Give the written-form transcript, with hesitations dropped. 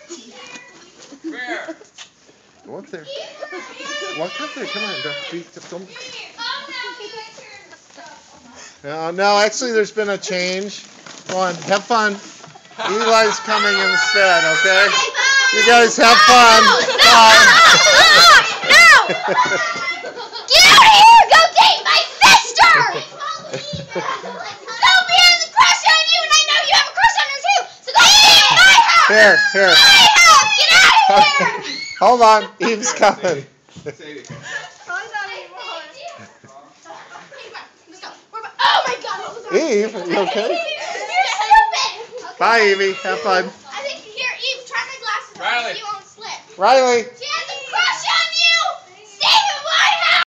Where? Go up there. Walk up there. Come on. Don't. No, actually, there's been a change. Come on, have fun. Eli's coming instead, okay? You guys have fun. No! Get out of here! Go date my sister! Sophie has a crush on you, and I know you have a crush on her too. So go stay in my house. Here. My house! Get out of here! Hold on, Eve's coming. Oh my God! Eve, are you okay? You're stupid! Bye, Evie. Have fun. I think here, Eve, try my glasses on Riley. so you won't slip. Riley.